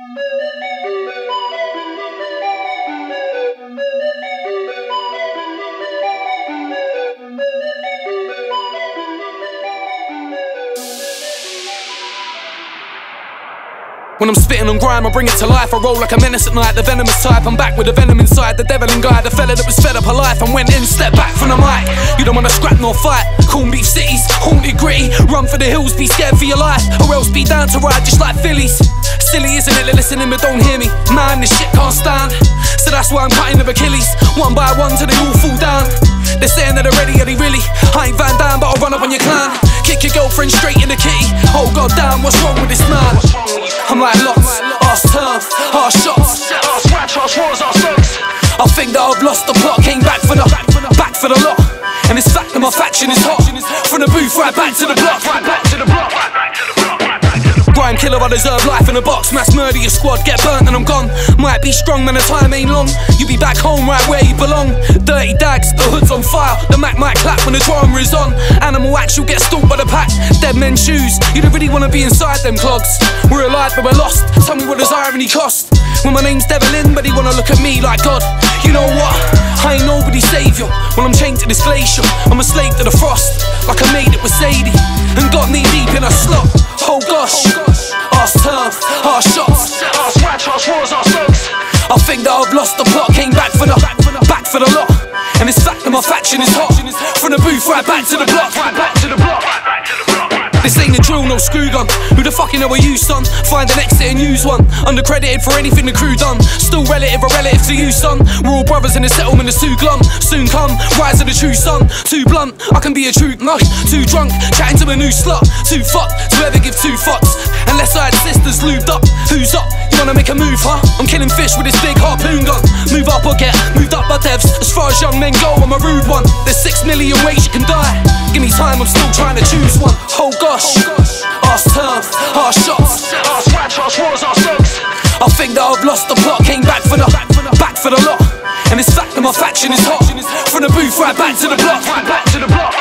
When I'm spitting on grime, I bring it to life. I roll like a menace at night, the venomous type. I'm back with the venom inside, the devil in guy, the fella that was fed up a life and went in, step back from the mic. You don't wanna scrap nor fight. Corn beef cities, haunted gritty. Run for the hills, be scared for your life, or else be down to ride just like Phillies. Silly, isn't it? They're listening but don't hear me. Man, this shit can't stand. So that's why I'm cutting the Achilles, one by one till they all fall down. They're saying that they're ready, are they really? I ain't Van Damme, but I'll run up on your clan. Kick your girlfriend straight in the kitty. Oh god damn, what's wrong with this man? I'm like lots, arse turf, harsh shots, arse scratch, arse roars, arse slugs. I think that I've lost the plot, came back for the lot. And it's fact that my faction is hot. From the booth right back to the block, right back to the block. Grime killer, I deserve life in a box. Mass murder your squad, get burnt and I'm gone. Might be strong, man, the time ain't long. You be back home right where you belong. Dirty dags, the hood's on fire. The Mac might clap when the drama is on. Animal acts, you'll get stalked by the pack. Dead men's shoes, you don't really wanna be inside them clogs. We're alive but we're lost, tell me what does irony cost? When my name's Devil-in, but he wanna look at me like God. You know what? I ain't nobody's saviour. When I'm chained to this glacier, I'm a slave to the frost. Like I made it with Sadie and got knee deep in a slot. Oh gosh, arse turf, harsh shots, arse scratch, arse roars, arse slugs. I think that I've lost the plot, came back for the lot. And it's fact that my faction is hot. From the booth right back to the block, right back to the block. This ain't a drill, no screw gun. Who the fucking know are you, son? Find an exit and use one. Undercredited for anything the crew done. Still relative, a relative to you, son. We're all brothers in the settlement, it's too glum. Soon come, rise of the true sun. Too blunt, I can be a true nut. Too drunk, chatting to a new slut. Too fucked, to ever give two fucks. Unless I had sisters lubed up. Who's up? You wanna make a move, huh? I'm killing fish with this big harpoon gun. Move up or get moved up by devs. As far as young men go, I'm a rude one. There's 6 million ways you can die. Give me time, I'm still trying to choose one. Oh gosh, arse turf, harsh shots, arse scratch, arse roars, arse slugs. I think that I've lost the plot, came back for the lot. And it's fact that my faction is hot. From the booth right back to the block, right back to the block.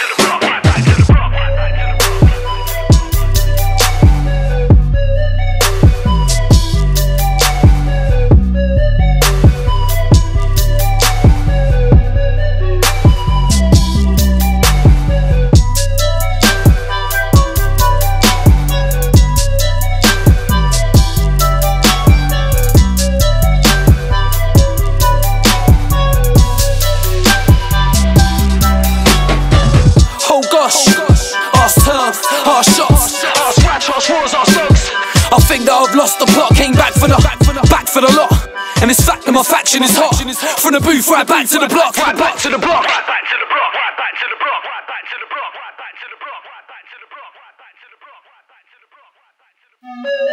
Arse turf, harsh shots, arse scratch, arse roars, arse slugs. I think that I've lost the plot, came back for the lot. And it's fact that my faction is hot. From the booth right back to the block, right back to the block, right back to the block, right back to the block, right back to the block, right back to the block, right back to the block, right back to the block, right back to the block, right back to the block.